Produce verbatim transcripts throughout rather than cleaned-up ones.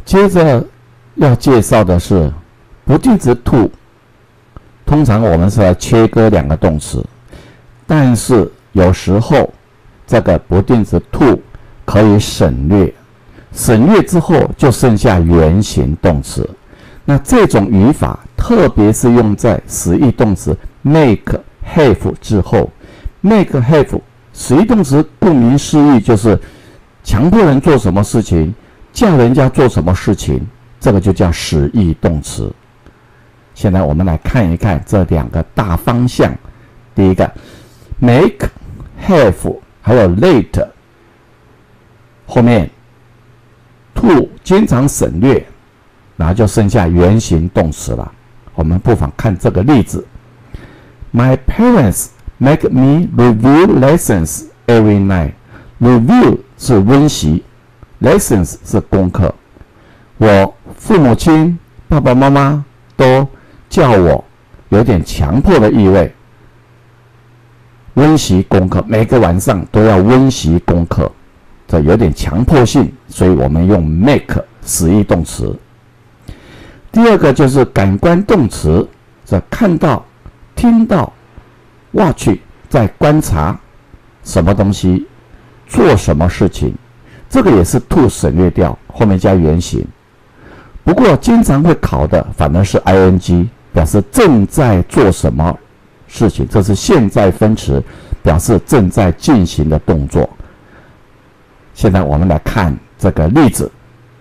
接着要介绍的是不定词 to， 通常我们是来切割两个动词，但是有时候这个不定词 to 可以省略，省略之后就剩下原形动词。那这种语法特别是用在实义动词 make have 之后。 make have 实义动词顾名思义就是强迫人做什么事情，叫人家做什么事情，这个就叫实义动词。现在我们来看一看这两个大方向。第一个 make have 还有 late 后面 to 经常省略，然后就剩下原形动词了。我们不妨看这个例子 ：My parents make me review lessons every night. Review 是温习 ，lessons 是功课。我父母亲、爸爸妈妈都叫我有点强迫的意味，温习功课，每个晚上都要温习功课，这有点强迫性，所以我们用 make 实义动词。第二个就是感官动词，这看到、听到。 watch 在观察什么东西，做什么事情，这个也是 to 省略掉，后面加原形。不过经常会考的反而是 ing， 表示正在做什么事情，这是现在分词，表示正在进行的动作。现在我们来看这个例子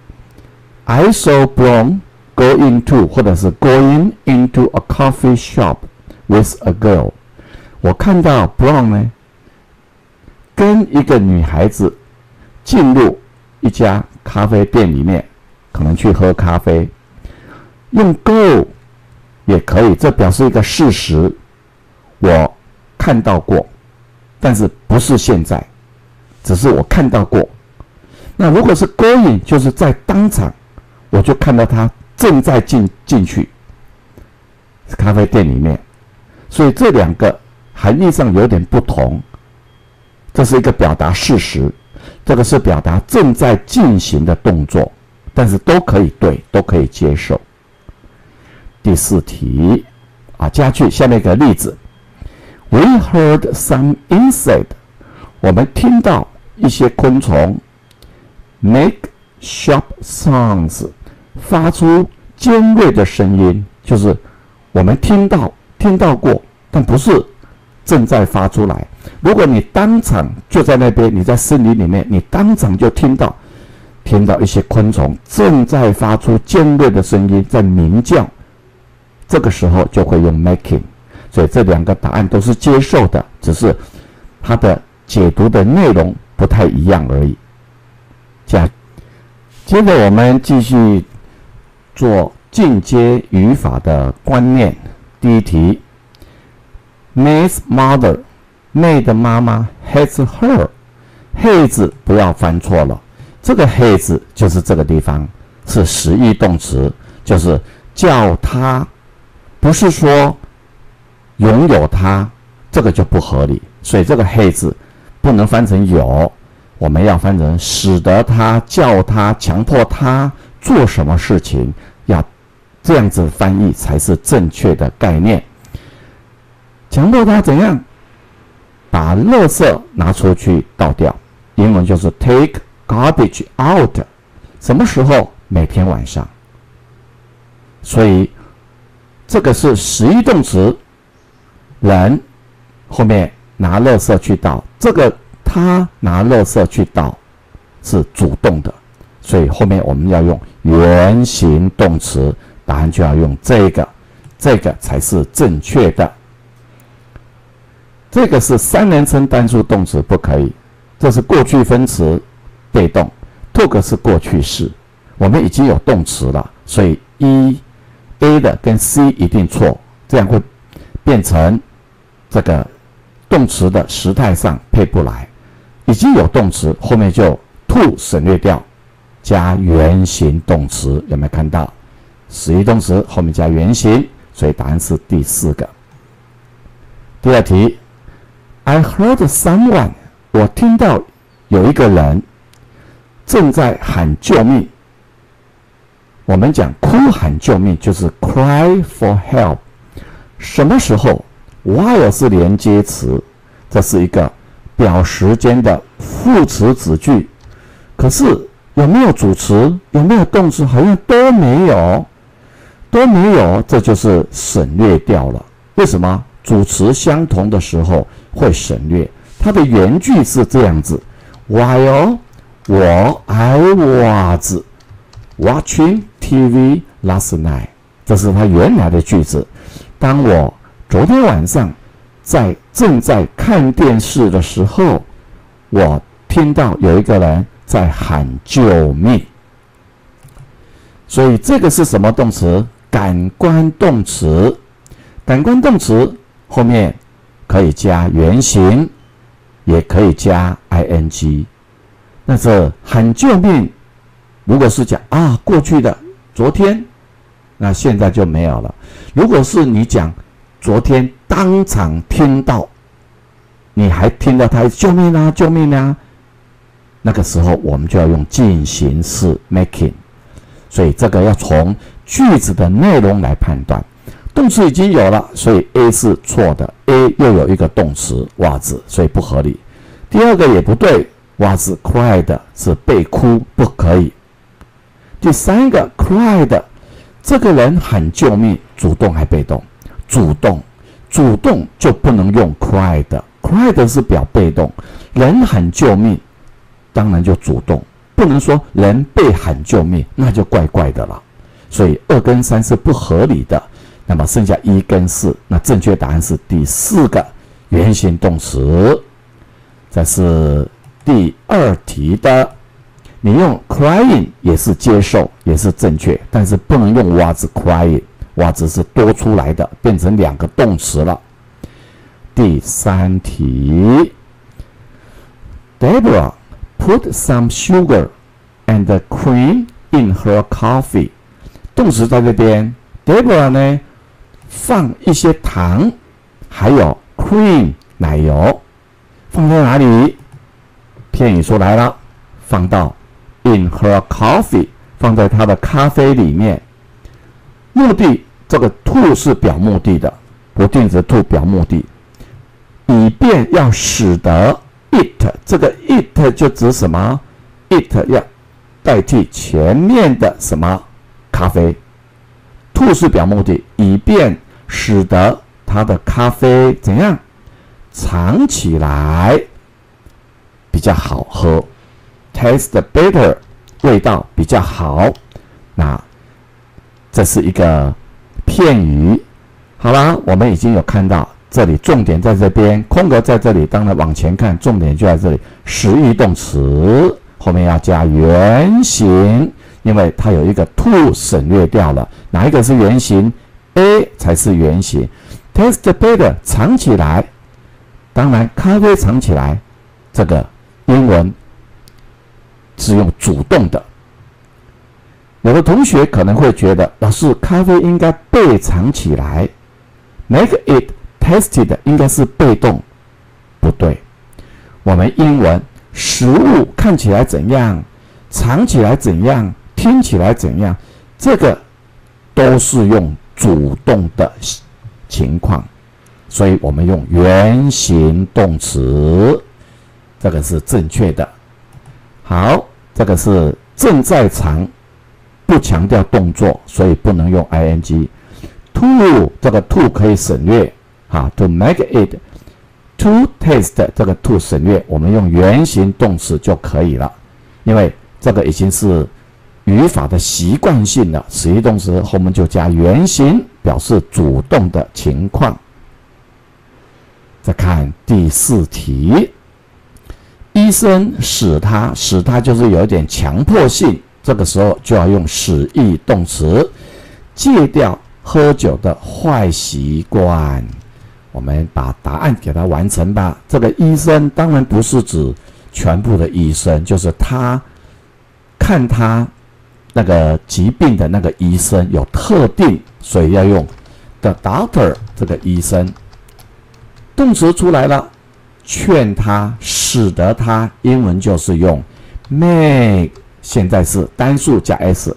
：I saw Brown go into 或者是 going into a coffee shop with a girl。 我看到 Brown 呢，跟一个女孩子进入一家咖啡店里面，可能去喝咖啡。用 go 也可以，这表示一个事实，我看到过，但是不是现在，只是我看到过。那如果是 going， 就是在当场，我就看到他正在进进去咖啡店里面，所以这两个。 含义上有点不同，这是一个表达事实，这个是表达正在进行的动作，但是都可以对，都可以接受。第四题啊，加句下面一个例子 ：We heard some insect， 我们听到一些昆虫 make sharp sounds， 发出尖锐的声音，就是我们听到听到过，但不是。 正在发出来。如果你当场就在那边，你在森林里面，你当场就听到，听到一些昆虫正在发出尖锐的声音，在鸣叫，这个时候就会用 making。所以这两个答案都是接受的，只是它的解读的内容不太一样而已。这样，接着我们继续做进阶语法的观念。第一题。 May's mother， May 的妈妈 hates her，hates 不要翻错了，这个 hates 就是这个地方是实义动词，就是叫他，不是说拥有他，这个就不合理，所以这个 hates 不能翻成有，我们要翻成使得他、叫他、强迫他做什么事情，要这样子翻译才是正确的概念。 强迫他怎样把垃圾拿出去倒掉？英文就是 take garbage out。什么时候？每天晚上。所以这个是实义动词，人后面拿垃圾去倒，这个他拿垃圾去倒是主动的，所以后面我们要用原形动词，答案就要用这个，这个才是正确的。 这个是三人称单数动词，不可以。这是过去分词，被动。took 是过去式，我们已经有动词了，所以一 A 的跟 C 一定错，这样会变成这个动词的时态上配不来。已经有动词，后面就 to 省略掉，加原形动词，有没有看到？实义动词后面加原形，所以答案是第四个。第二题。 I heard someone， 我听到有一个人正在喊救命。 我们讲哭喊救命就是 cry for help。什么时候 while 是连接词，这是一个表时间的副词子句，可是有没有主词，有没有动词，好像都没有，都没有，这就是省略掉了。为什么？主词相同的时候会省略。它的原句是这样子 ：While 我 I was watching T V last night， 这是它原来的句子。当我昨天晚上在正在看电视的时候，我听到有一个人在喊救命。所以这个是什么动词？感官动词。感官动词后面可以加原形，也可以加 ing。那这喊救命，如果是讲啊过去的昨天，那现在就没有了。如果是你讲昨天当场听到，你还听到他救命啊救命啊，那个时候我们就要用进行式 making。所以这个要从句子的内容来判断。动词已经有了，所以 A 是错的。A 又有一个动词 was， 所以不合理。第二个也不对 ，was cried 是被哭，不可以。第三个 cried， 这个人喊救命，主动还被动？主动，主动就不能用 cried，cried 是表被动，人喊救命，当然就主动，不能说人被喊救命，那就怪怪的了。所以二跟三是不合理的。那么剩下一跟四，那正确答案是第四个原形动词。这是第二题的，你用 crying 也是接受，也是正确，但是不能用 was crying，was 是多出来的，变成两个动词了。第三题 ，Deborah put some sugar and cream in her coffee。动词在这边 ，Deborah 呢？放一些糖，还有 cream 奶油，放在哪里？片语出来了，放到 in her coffee， 放在她的咖啡里面。目的，这个 to 是表目的的，不定词 to 表目的，以便要使得 it， 这个 it 就指什么 ？it 要代替前面的什么咖啡。to 是表目的，以便使得它的咖啡怎样藏起来比较好喝 ，taste better， 味道比较好。那这是一个片语。好啦，我们已经有看到这里重点在这边，空格在这里，当然往前看，重点就在这里。实义动词后面要加原形。因为它有一个 to 省略掉了，哪一个是原形 ？A 才是原形。Taste better 藏起来，当然咖啡藏起来，这个英文是用主动的。有的同学可能会觉得，老师，咖啡应该被藏起来 ，make it tasted 应该是被动，不对。我们英文食物看起来怎样，藏起来怎样。听起来怎样？这个都是用主动的情况，所以我们用原形动词，这个是正确的。好，这个是正在藏，不强调动作，所以不能用 ing。to 这个 to 可以省略，哈 ，to make it to taste 这个 to 省略，我们用原形动词就可以了，因为这个已经是语法的习惯性了，实义动词后面就加原形，表示主动的情况。再看第四题，医生使他，使他就是有一点强迫性，这个时候就要用使役动词，戒掉喝酒的坏习惯。我们把答案给它完成吧。这个医生当然不是指全部的医生，就是他看他那个疾病的那个医生有特定，所以要用 the doctor 这个医生。动词出来了，劝他，使得他，英文就是用 make， 现在是单数加 s，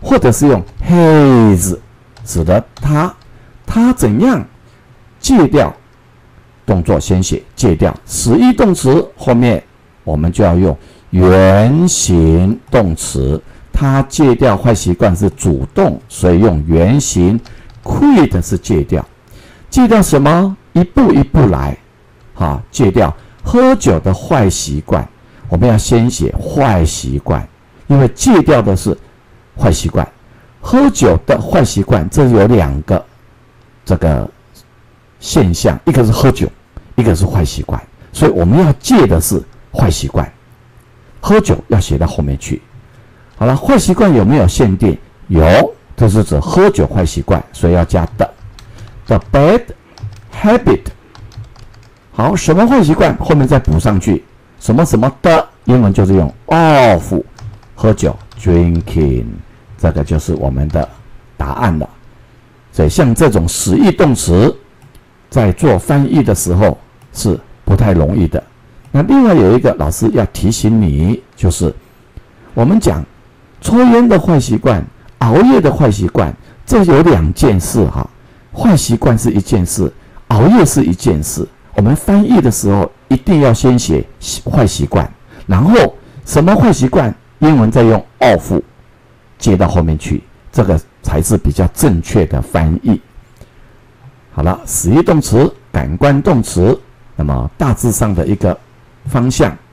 或者是用 his 指的他，他怎样戒掉动作先写戒掉，使役动词后面我们就要用原形动词。他戒掉坏习惯是主动，所以用原形 quit 是戒掉。戒掉什么？一步一步来。好，戒掉喝酒的坏习惯，我们要先写坏习惯，因为戒掉的是坏习惯。喝酒的坏习惯，这有两个这个现象，一个是喝酒，一个是坏习惯，所以我们要戒的是坏习惯，喝酒要写到后面去。好了，坏习惯有没有限定？有，这是指喝酒坏习惯，所以要加的。The bad habit。好，什么坏习惯？后面再补上去，什么什么的，英文就是用 of， 喝酒 drinking， 这个就是我们的答案了。所以像这种使役动词，在做翻译的时候是不太容易的。那另外有一个老师要提醒你，就是我们讲抽烟的坏习惯、熬夜的坏习惯，这有两件事哈。坏习惯是一件事，熬夜是一件事。我们翻译的时候一定要先写坏习惯，然后什么坏习惯，英文再用 of 接到后面去，这个才是比较正确的翻译。好了，使役动词、感官动词，那么大致上的一个方向